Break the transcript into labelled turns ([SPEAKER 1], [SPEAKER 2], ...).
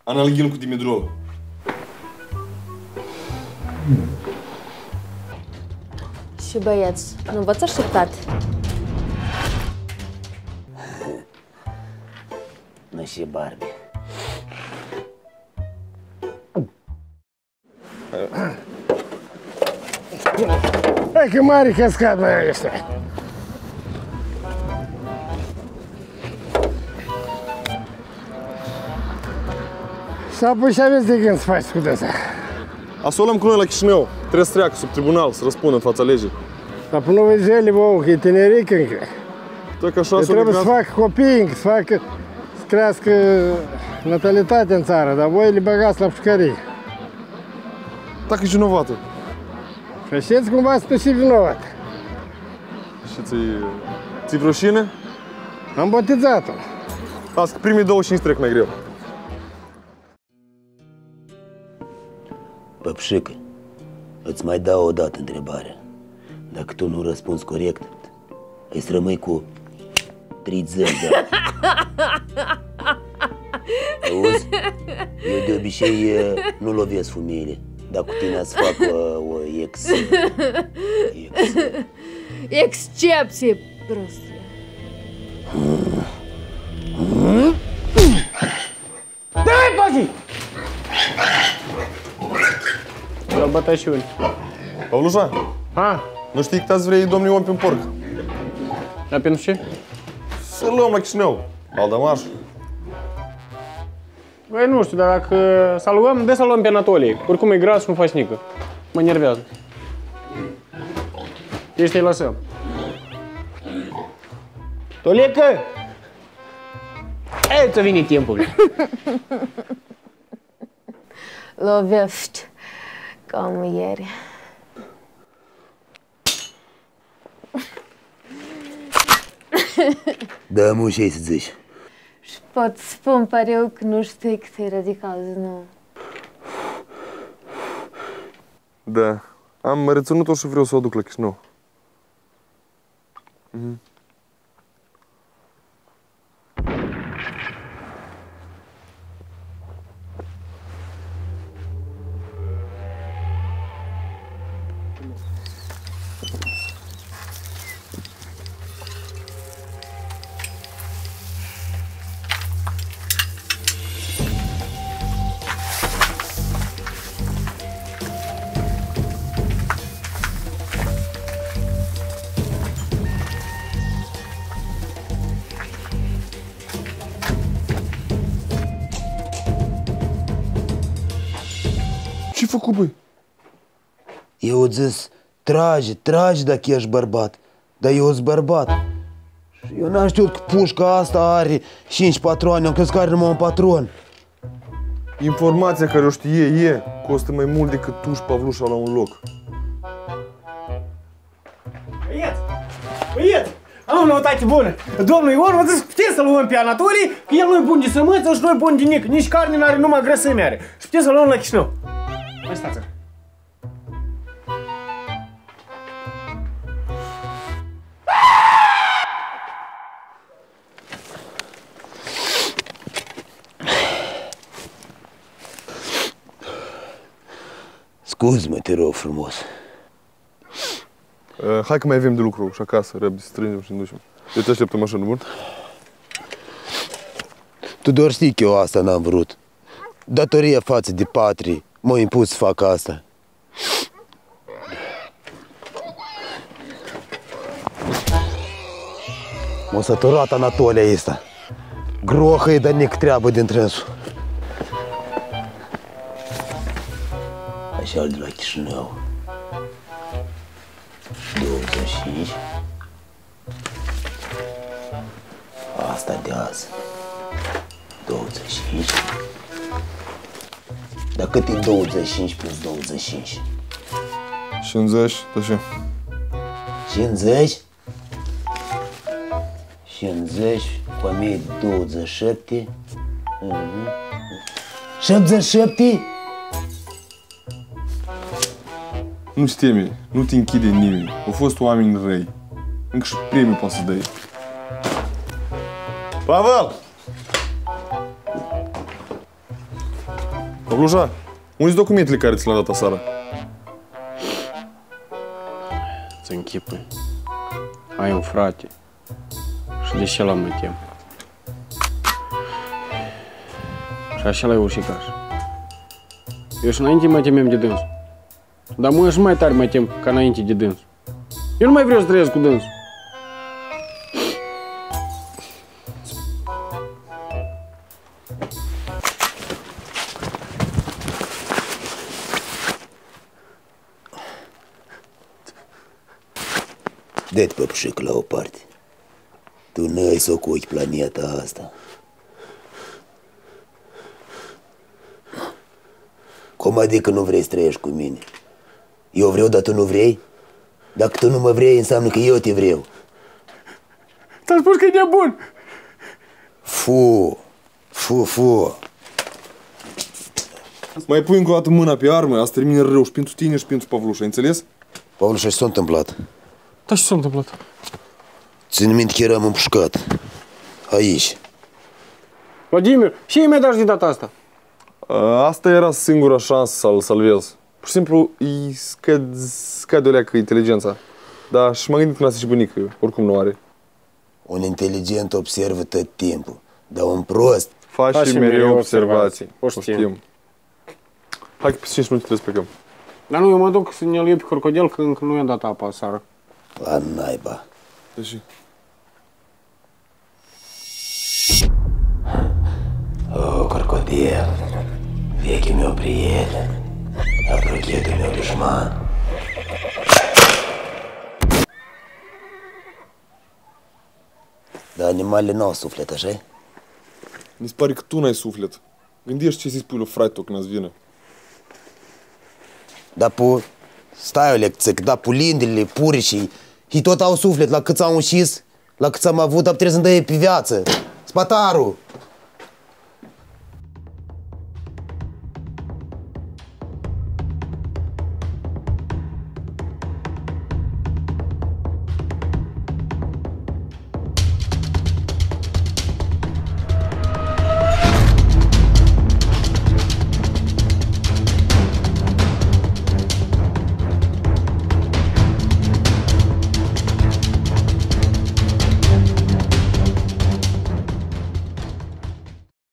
[SPEAKER 1] Analghil cu Dimidrol.
[SPEAKER 2] Și băieți, nu v-ați așteptat?
[SPEAKER 3] Nu și Barbie.
[SPEAKER 4] Hai că mare cascad mai ăsta. Sau păi și aveți de gând să faci cu dăsa.
[SPEAKER 1] Să o luăm cu noi la Chișinău. Trebuie să treacă sub tribunal, să răspundă în fața legii.
[SPEAKER 4] Dar până nu vezi ele, bă, că e tineric încă.
[SPEAKER 1] Dacă așa
[SPEAKER 4] Trebuie să facă copii, să crească natalitatea în țară, dar voi le băgați la pușcărie.
[SPEAKER 1] Dacă e vinovată.
[SPEAKER 4] Și știți cumva să tu și vinovat.
[SPEAKER 1] Și ți-i rușine?
[SPEAKER 4] Am botezat-o.
[SPEAKER 1] Las că primii 25 trec mai greu.
[SPEAKER 3] Păpșică, îți mai dau o dată întrebarea. Dacă tu nu răspunzi corect, îi să rămâi cu 30 de ani. Auzi? Eu de obicei nu lovesc femeile, dar cu tine să fac o
[SPEAKER 2] Excepție, prostie.
[SPEAKER 4] Dă-i, Pachi!
[SPEAKER 5] La bătașiuni.
[SPEAKER 1] Pavlușa, nu știi că te-ați vrei domnii om pe un porc?
[SPEAKER 5] Dar pentru ce?
[SPEAKER 1] Să-l luăm la Chișinău. Aldămaș.
[SPEAKER 5] Băi, nu știu, dar dacă să luăm, să luăm pe Anatolie. Oricum e gras și nu faci nică. Mă nervează. Ești, îi lăsăm. Tolecă! Ei, ți-a venit timpul.
[SPEAKER 2] Lovești ca o muiere.
[SPEAKER 3] Da, mă, ce-ai să zici?
[SPEAKER 2] Și pot spun pariu că nu știi cât e radical, nu.
[SPEAKER 1] Da. Am reținut-o și vreau să o duc la Chișinău. Ce-ai făcut, băi?
[SPEAKER 3] Eu au zis, trage dacă ești bărbat. Dar eu sunt bărbat. Și eu n-am știut că pușca asta are 5 patroane, am crezut că are numai un patron.
[SPEAKER 1] Informația care o știe e, costă mai mult decât tu și Pavlușa la un loc.
[SPEAKER 5] Băieți! Am o noutate bună! Domnul Ion, mă zic, puteți să-l luăm pe Anatolie, că el nu-i bun de sămânță și nu-i bun de nic, nici carne n-are, numai grăsime are. Și puteți să-l luăm la Chișinău. Mai stați.
[SPEAKER 3] Scuzi-mă, te rog frumos.
[SPEAKER 1] Hai că mai avem de lucru și acasă, repede, să strângem și ne ducem. Eu te aștept în mașină, bun?
[SPEAKER 3] Tu doar știi că eu asta n-am vrut. Datoria față de patrie m-a impus să fac asta. M-a săturat Anatolia ăsta. Grohă-i, dar nic treabă din trânsul. Așa de la Chișinău. 25. Asta de azi. 25. Dar cât e 25 plus 25?
[SPEAKER 1] 50, da ce?
[SPEAKER 3] 50? 50 cu 1027. 77?
[SPEAKER 1] Nu se teme, nu te închide nimeni. Au fost oameni răi. Încă și premiu poate să dai. Pavel! Pavlușa, unde sunt documentele care ți le-am dat aseară?
[SPEAKER 5] Ți închipui. Ai un frate. Și de ce l-am mă tem? Și așa l-ai ușicaș. Eu și înainte mă temem de dânsul. Dar mă și mai tare mă tem ca înainte de dânsul. Eu nu mai vreau să trăiesc cu dânsul.
[SPEAKER 3] Dă-te, păpușică, la o parte. Tu n-ai să ocupi planeta asta. Cum adică nu vrei să trăiești cu mine? Eu vreau, dar tu nu vrei? Dacă tu nu mă vrei, înseamnă că eu te vreau.
[SPEAKER 5] Ți-am spus că e nebun!
[SPEAKER 3] Fu.
[SPEAKER 1] Mai pui încă o dată mâna pe armă, asta termină rău și pentru tine și pentru Pavlușa, înțeles?
[SPEAKER 3] Pavlușa, ce s-a întâmplat?
[SPEAKER 5] Dar ce s-a întâmplat?
[SPEAKER 3] Țin minte că eram împușcat. Aici.
[SPEAKER 5] Vladimir, și ei mi-ai dat de data asta?
[SPEAKER 1] Asta era singura șansă să-l salvez. Pur și simplu îi scade o leacă inteligența. Dar și m-am gândit că n-a și bunică, oricum nu are.
[SPEAKER 3] Un inteligent observă tot timpul, dar un prost...
[SPEAKER 1] Faci și mereu observații.
[SPEAKER 5] O știm.
[SPEAKER 1] Hai că pe 5 minute trebuie să plecăm.
[SPEAKER 5] Dar nu, eu mă duc să ne-l iei pe crocodil, că încă nu i-am dat apa aseară.
[SPEAKER 3] La naiba.
[SPEAKER 1] Deci...
[SPEAKER 3] O, crocodil, vechiul meu prieten, aprochetul meu dușman. Dar animalele n-au suflet, așa-i?
[SPEAKER 1] Mi se pare că tu n-ai suflet. Gândești ce să-i spui lui frate-o când îți vină.
[SPEAKER 3] Dar stai o lecție, dar lindele, puricii, ei tot au suflet, la câți au înșis, la câți am avut, trebuie să-mi dă pe viață. Spătarul!